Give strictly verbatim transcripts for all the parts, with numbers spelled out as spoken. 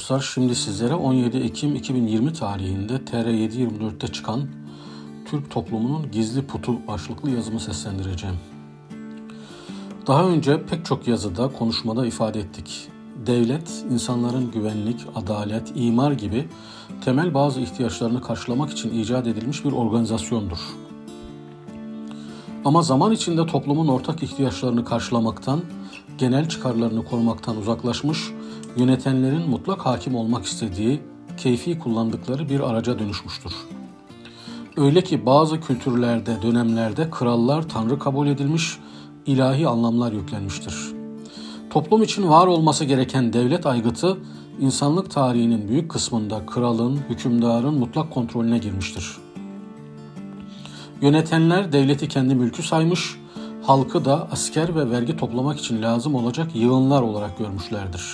dostlar, şimdi sizlere on yedi Ekim iki bin yirmi tarihinde T R yedi yirmi dört'te çıkan Türk Toplumunun Gizli Putu başlıklı yazımı seslendireceğim. Daha önce pek çok yazıda, konuşmada ifade ettik. Devlet, insanların güvenlik, adalet, imar gibi temel bazı ihtiyaçlarını karşılamak için icat edilmiş bir organizasyondur. Ama zaman içinde toplumun ortak ihtiyaçlarını karşılamaktan, genel çıkarlarını korumaktan uzaklaşmış, yönetenlerin mutlak hakim olmak istediği, keyfi kullandıkları bir araca dönüşmüştür. Öyle ki bazı kültürlerde, dönemlerde krallar tanrı kabul edilmiş, ilahi anlamlar yüklenmiştir. Toplum için var olması gereken devlet aygıtı, insanlık tarihinin büyük kısmında kralın, hükümdarın mutlak kontrolüne girmiştir. Yönetenler devleti kendi mülkü saymış, halkı da asker ve vergi toplamak için lazım olacak yığınlar olarak görmüşlerdir.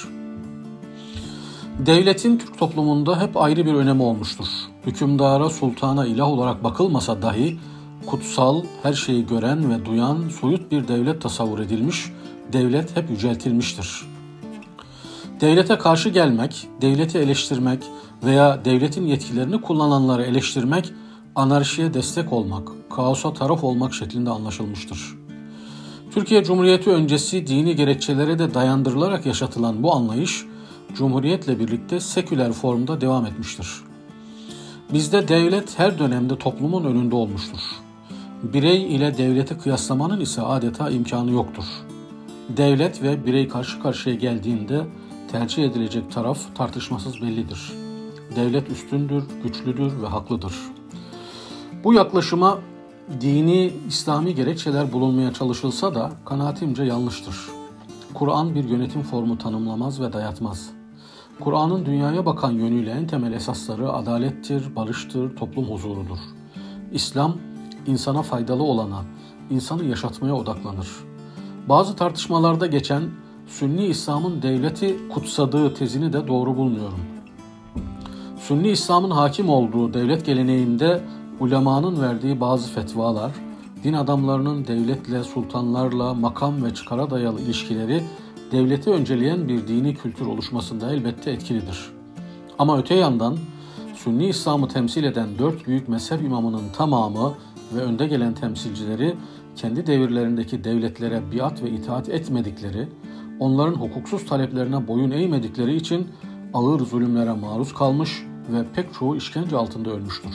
Devletin Türk toplumunda hep ayrı bir önemi olmuştur. Hükümdara, sultana ilah olarak bakılmasa dahi kutsal, her şeyi gören ve duyan soyut bir devlet tasavvur edilmiş, devlet hep yüceltilmiştir. Devlete karşı gelmek, devleti eleştirmek veya devletin yetkilerini kullananları eleştirmek, anarşiye destek olmak, kaosa taraf olmak şeklinde anlaşılmıştır. Türkiye Cumhuriyeti öncesi dini gerekçelere de dayandırılarak yaşatılan bu anlayış, Cumhuriyetle birlikte seküler formda devam etmiştir. Bizde devlet her dönemde toplumun önünde olmuştur. Birey ile devleti kıyaslamanın ise adeta imkanı yoktur. Devlet ve birey karşı karşıya geldiğinde tercih edilecek taraf tartışmasız bellidir. Devlet üstündür, güçlüdür ve haklıdır. Bu yaklaşıma dini, İslami gerekçeler bulunmaya çalışılsa da kanaatimce yanlıştır. Kur'an bir yönetim formu tanımlamaz ve dayatmaz. Kur'an'ın dünyaya bakan yönüyle en temel esasları adalettir, barıştır, toplum huzurudur. İslam, insana faydalı olana, insanı yaşatmaya odaklanır. Bazı tartışmalarda geçen Sünni İslam'ın devleti kutsadığı tezini de doğru bulmuyorum. Sünni İslam'ın hakim olduğu devlet geleneğinde ulemanın verdiği bazı fetvalar, din adamlarının devletle, sultanlarla, makam ve çıkara dayalı ilişkileri devleti önceleyen bir dini kültür oluşmasında elbette etkilidir. Ama öte yandan Sünni İslam'ı temsil eden dört büyük mezhep imamının tamamı ve önde gelen temsilcileri kendi devirlerindeki devletlere biat ve itaat etmedikleri, onların hukuksuz taleplerine boyun eğmedikleri için ağır zulümlere maruz kalmış ve pek çoğu işkence altında ölmüştür.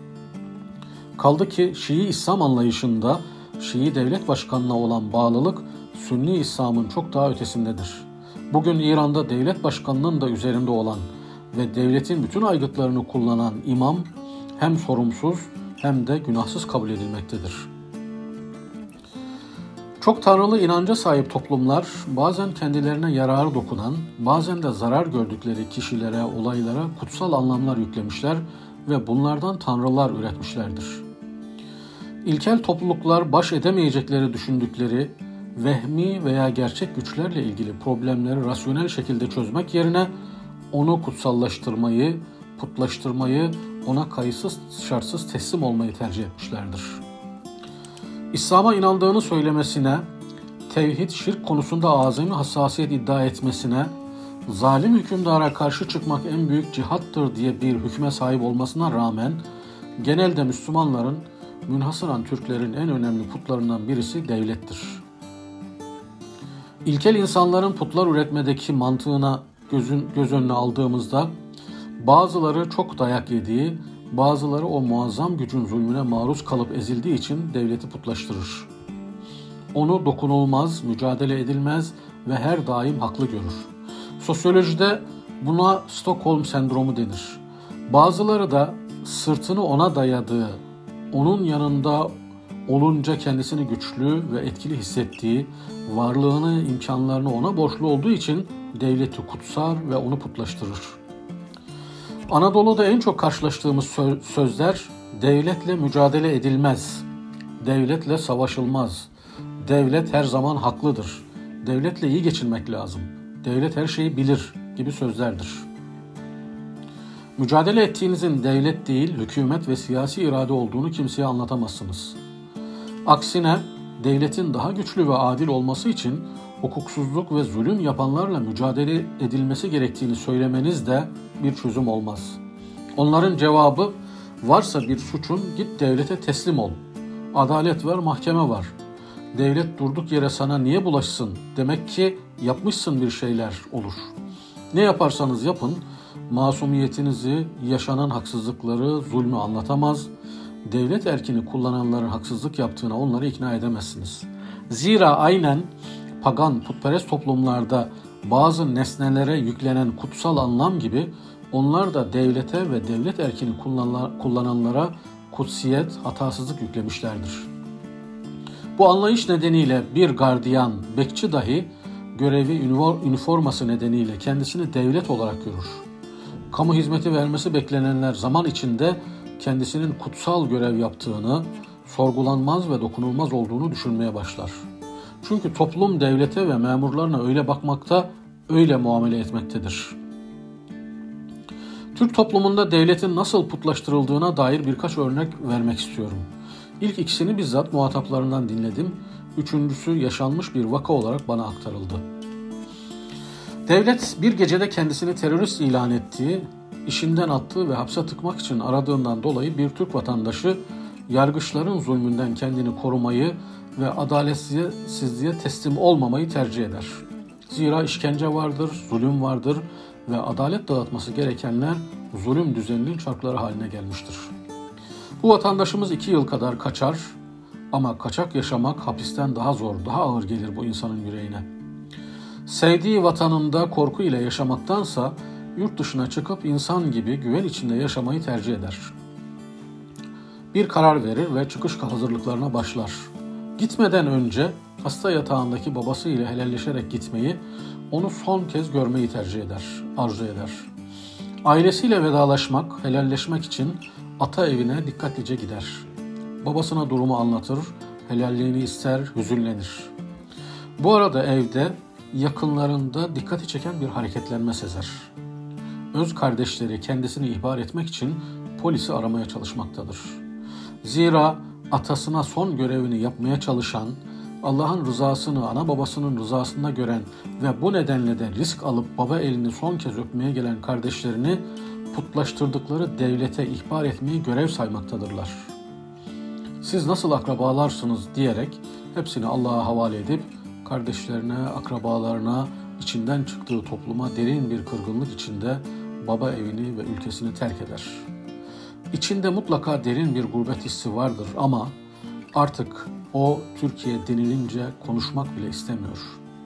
Kaldı ki Şii İslam anlayışında Şii devlet başkanına olan bağlılık Sünni İslam'ın çok daha ötesindedir. Bugün İran'da devlet başkanının da üzerinde olan ve devletin bütün aygıtlarını kullanan imam hem sorumsuz hem de günahsız kabul edilmektedir. Çok tanrılı inanca sahip toplumlar bazen kendilerine yararı dokunan, bazen de zarar gördükleri kişilere, olaylara kutsal anlamlar yüklemişler ve bunlardan tanrılar üretmişlerdir. İlkel topluluklar baş edemeyecekleri düşündükleri vehmi veya gerçek güçlerle ilgili problemleri rasyonel şekilde çözmek yerine onu kutsallaştırmayı, putlaştırmayı, ona kayıtsız şartsız teslim olmayı tercih etmişlerdir. İslam'a inandığını söylemesine, tevhid, şirk konusunda azami hassasiyet iddia etmesine, zalim hükümdara karşı çıkmak en büyük cihattır diye bir hükme sahip olmasına rağmen genelde Müslümanların, münhasıran Türklerin en önemli putlarından birisi devlettir. İlkel insanların putlar üretmedeki mantığına gözün, göz önüne aldığımızda bazıları çok dayak yediği, bazıları o muazzam gücün zulmüne maruz kalıp ezildiği için devleti putlaştırır. Onu dokunulmaz, mücadele edilmez ve her daim haklı görür. Sosyolojide buna Stockholm sendromu denir. Bazıları da sırtını ona dayadığı, onun yanında olunca kendisini güçlü ve etkili hissettiği, varlığını, imkanlarını ona borçlu olduğu için devleti kutsar ve onu putlaştırır. Anadolu'da en çok karşılaştığımız sözler devletle mücadele edilmez, devletle savaşılmaz, devlet her zaman haklıdır, devletle iyi geçinmek lazım, devlet her şeyi bilir gibi sözlerdir. Mücadele ettiğinizin devlet değil, hükümet ve siyasi irade olduğunu kimseye anlatamazsınız. Aksine devletin daha güçlü ve adil olması için hukuksuzluk ve zulüm yapanlarla mücadele edilmesi gerektiğini söylemeniz de bir çözüm olmaz. Onların cevabı, varsa bir suçun git devlete teslim ol. Adalet var, mahkeme var. Devlet durduk yere sana niye bulaşsın? Demek ki yapmışsın bir şeyler olur. Ne yaparsanız yapın, masumiyetinizi, yaşanan haksızlıkları, zulmü anlatamaz, devlet erkini kullananların haksızlık yaptığına onları ikna edemezsiniz. Zira aynen pagan, putperest toplumlarda bazı nesnelere yüklenen kutsal anlam gibi onlar da devlete ve devlet erkini kullananlara kutsiyet, hatasızlık yüklemişlerdir. Bu anlayış nedeniyle bir gardiyan, bekçi dahi görevi, üniforması nedeniyle kendisini devlet olarak görür. Kamu hizmeti vermesi beklenenler zaman içinde kendisinin kutsal görev yaptığını, sorgulanmaz ve dokunulmaz olduğunu düşünmeye başlar. Çünkü toplum devlete ve memurlarına öyle bakmakta, öyle muamele etmektedir. Türk toplumunda devletin nasıl putlaştırıldığına dair birkaç örnek vermek istiyorum. İlk ikisini bizzat muhataplarından dinledim. Üçüncüsü yaşanmış bir vaka olarak bana aktarıldı. Devlet bir gecede kendisini terörist ilan ettiği, işinden attığı ve hapse tıkmak için aradığından dolayı bir Türk vatandaşı yargıçların zulmünden kendini korumayı ve adaletsizliğe teslim olmamayı tercih eder. Zira işkence vardır, zulüm vardır ve adalet dağıtması gerekenler zulüm düzeninin çarkları haline gelmiştir. Bu vatandaşımız iki yıl kadar kaçar ama kaçak yaşamak hapisten daha zor, daha ağır gelir bu insanın yüreğine. Sevdiği vatanında korku ile yaşamaktansa yurt dışına çıkıp insan gibi güven içinde yaşamayı tercih eder. Bir karar verir ve çıkış hazırlıklarına başlar. Gitmeden önce hasta yatağındaki babasıyla helalleşerek gitmeyi, onu son kez görmeyi tercih eder, arzu eder. Ailesiyle vedalaşmak, helalleşmek için ata evine dikkatlice gider. Babasına durumu anlatır, helalliğini ister, hüzünlenir. Bu arada evde yakınlarında dikkati çeken bir hareketlenme sezer. Öz kardeşleri kendisini ihbar etmek için polisi aramaya çalışmaktadır. Zira atasına son görevini yapmaya çalışan, Allah'ın rızasını ana babasının rızasında gören ve bu nedenle de risk alıp baba elini son kez öpmeye gelen kardeşlerini putlaştırdıkları devlete ihbar etmeyi görev saymaktadırlar. Siz nasıl akrabalarsınız diyerek hepsini Allah'a havale edip kardeşlerine, akrabalarına, içinden çıktığı topluma derin bir kırgınlık içinde baba evini ve ülkesini terk eder. İçinde mutlaka derin bir gurbet hissi vardır ama artık o Türkiye denilince konuşmak bile istemiyor.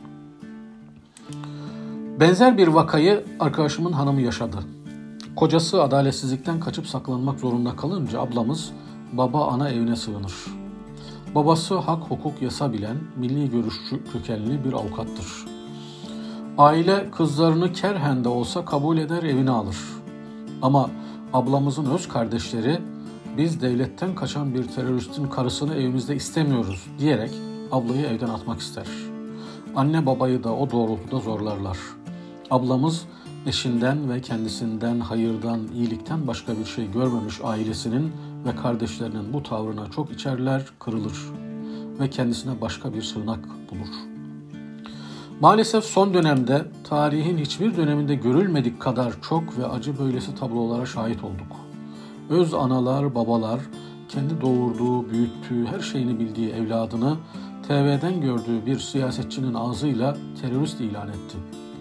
Benzer bir vakayı arkadaşımın hanımı yaşadı. Kocası adaletsizlikten kaçıp saklanmak zorunda kalınca ablamız baba ana evine sığınır. Babası hak, hukuk, yasa bilen, milli görüşçü kökenli bir avukattır. Aile kızlarını kerhen de olsa kabul eder, evine alır. Ama ablamızın öz kardeşleri biz devletten kaçan bir teröristin karısını evimizde istemiyoruz diyerek ablayı evden atmak ister. Anne babayı da o doğrultuda zorlarlar. Ablamız eşinden ve kendisinden hayırdan, iyilikten başka bir şey görmemiş ailesinin ve kardeşlerinin bu tavrına çok içerler, kırılır ve kendisine başka bir sığınak bulur. Maalesef son dönemde tarihin hiçbir döneminde görülmedik kadar çok ve acı böylesi tablolara şahit olduk. Öz analar, babalar, kendi doğurduğu, büyüttüğü, her şeyini bildiği evladını T V'den gördüğü bir siyasetçinin ağzıyla terörist ilan etti.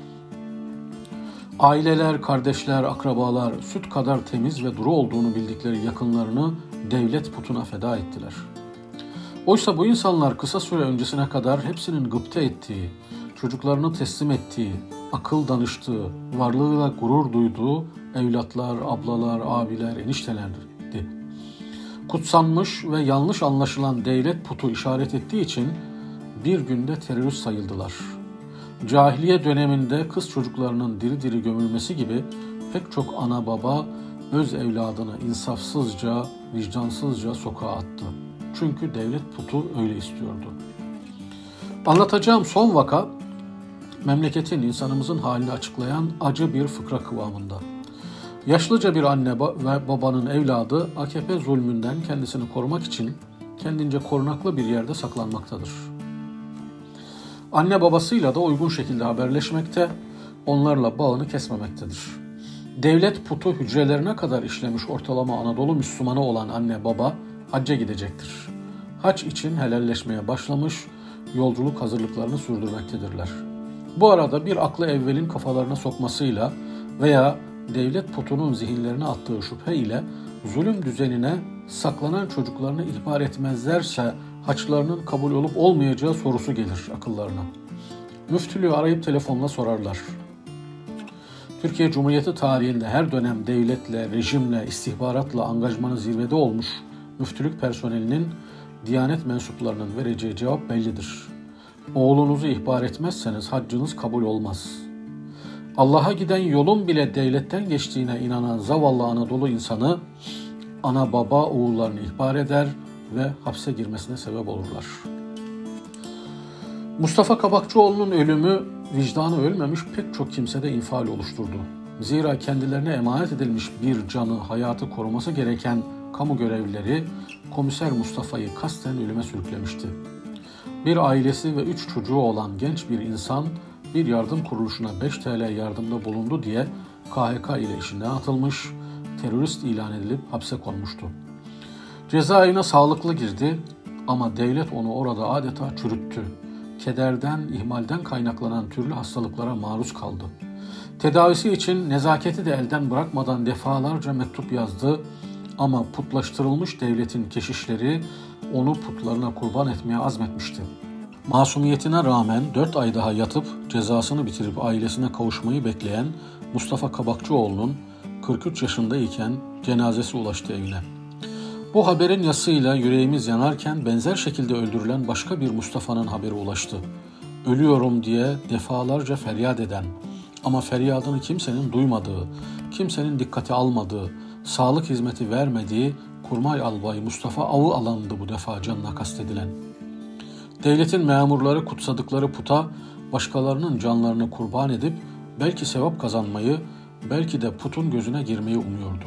Aileler, kardeşler, akrabalar süt kadar temiz ve duru olduğunu bildikleri yakınlarını devlet putuna feda ettiler. Oysa bu insanlar kısa süre öncesine kadar hepsinin gıpta ettiği, çocuklarını teslim ettiği, akıl danıştığı, varlığıyla gurur duyduğu evlatlar, ablalar, abiler, eniştelerdi. Kutsanmış ve yanlış anlaşılan devlet putu işaret ettiği için bir günde terörist sayıldılar. Cahiliye döneminde kız çocuklarının diri diri gömülmesi gibi pek çok ana baba öz evladını insafsızca, vicdansızca sokağa attı. Çünkü devlet putu öyle istiyordu. Anlatacağım son vaka, memleketin, insanımızın halini açıklayan acı bir fıkra kıvamında. Yaşlıca bir anne ve babanın evladı A K P zulmünden kendisini korumak için kendince korunaklı bir yerde saklanmaktadır. Anne babasıyla da uygun şekilde haberleşmekte, onlarla bağını kesmemektedir. Devlet putu hücrelerine kadar işlemiş ortalama Anadolu Müslümanı olan anne baba hacca gidecektir. Hac için helalleşmeye başlamış, yolculuk hazırlıklarını sürdürmektedirler. Bu arada bir aklı evvelin kafalarına sokmasıyla veya devlet putunun zihinlerine attığı şüphe ile zulüm düzenine saklanan çocuklarını ihbar etmezlerse haçlarının kabul olup olmayacağı sorusu gelir akıllarına. Müftülüğü arayıp telefonla sorarlar. Türkiye Cumhuriyeti tarihinde her dönem devletle, rejimle, istihbaratla angajmanı zirvede olmuş müftülük personelinin, Diyanet mensuplarının vereceği cevap bellidir. Oğlunuzu ihbar etmezseniz haccınız kabul olmaz. Allah'a giden yolun bile devletten geçtiğine inanan zavallı Anadolu insanı, ana baba oğullarını ihbar eder ve hapse girmesine sebep olurlar. Mustafa Kabakçıoğlu'nun ölümü vicdanı ölmemiş pek çok kimsede infial oluşturdu. Zira kendilerine emanet edilmiş bir canı, hayatı koruması gereken kamu görevlileri Komiser Mustafa'yı kasten ölüme sürüklemişti. Bir ailesi ve üç çocuğu olan genç bir insan bir yardım kuruluşuna beş TL yardımda bulundu diye K H K ile işinden atılmış, terörist ilan edilip hapse konmuştu. Cezaevine sağlıklı girdi ama devlet onu orada adeta çürüttü. Kederden, ihmalden kaynaklanan türlü hastalıklara maruz kaldı. Tedavisi için nezaketi de elden bırakmadan defalarca mektup yazdı ama putlaştırılmış devletin keşişleri onu putlarına kurban etmeye azmetmişti. Masumiyetine rağmen dört ay daha yatıp cezasını bitirip ailesine kavuşmayı bekleyen Mustafa Kabakçıoğlu'nun kırk üç yaşındayken cenazesi ulaştı evine. Bu haberin yasıyla yüreğimiz yanarken benzer şekilde öldürülen başka bir Mustafa'nın haberi ulaştı. Ölüyorum diye defalarca feryat eden ama feryadını kimsenin duymadığı, kimsenin dikkate almadığı, sağlık hizmeti vermediği Kurmay Albay Mustafa Avı alanında bu defa canına kastedilen. Devletin memurları kutsadıkları puta başkalarının canlarını kurban edip belki sevap kazanmayı, belki de putun gözüne girmeyi umuyordu.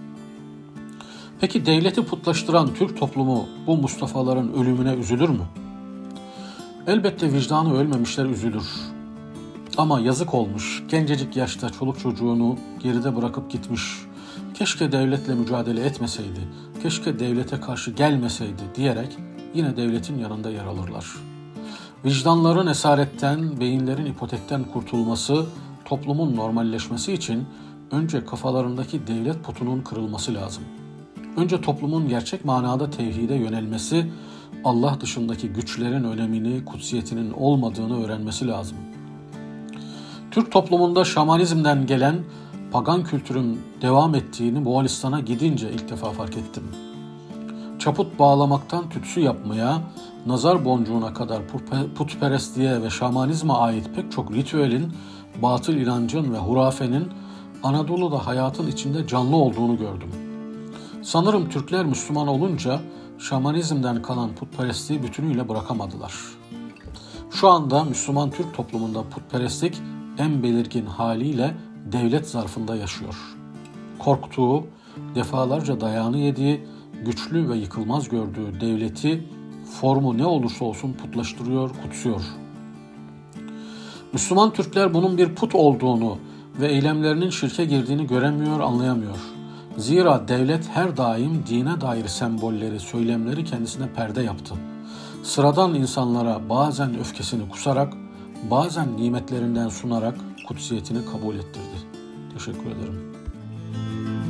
Peki devleti putlaştıran Türk toplumu bu Mustafa'ların ölümüne üzülür mü? Elbette vicdanı ölmemişler üzülür. Ama yazık olmuş, gencecik yaşta çoluk çocuğunu geride bırakıp gitmiş. Keşke devletle mücadele etmeseydi, keşke devlete karşı gelmeseydi diyerek yine devletin yanında yer alırlar. Vicdanların esaretten, beyinlerin ipotekten kurtulması, toplumun normalleşmesi için önce kafalarındaki devlet putunun kırılması lazım. Önce toplumun gerçek manada tevhide yönelmesi, Allah dışındaki güçlerin önemini, kutsiyetinin olmadığını öğrenmesi lazım. Türk toplumunda şamanizmden gelen pagan kültürün devam ettiğini Moğolistan'a gidince ilk defa fark ettim. Çaput bağlamaktan tütsü yapmaya, nazar boncuğuna kadar putperestliğe ve şamanizme ait pek çok ritüelin, batıl inancın ve hurafenin Anadolu'da hayatın içinde canlı olduğunu gördüm. Sanırım Türkler Müslüman olunca şamanizmden kalan putperestliği bütünüyle bırakamadılar. Şu anda Müslüman Türk toplumunda putperestlik en belirgin haliyle devlet zarfında yaşıyor. Korktuğu, defalarca dayağını yediği, güçlü ve yıkılmaz gördüğü devleti formu ne olursa olsun putlaştırıyor, kutsuyor. Müslüman Türkler bunun bir put olduğunu ve eylemlerinin şirke girdiğini göremiyor, anlayamıyor. Zira devlet her daim dine dair sembolleri, söylemleri kendisine perde yaptı. Sıradan insanlara bazen öfkesini kusarak, bazen nimetlerinden sunarak kutsiyetini kabul ettirdi. Teşekkür ederim.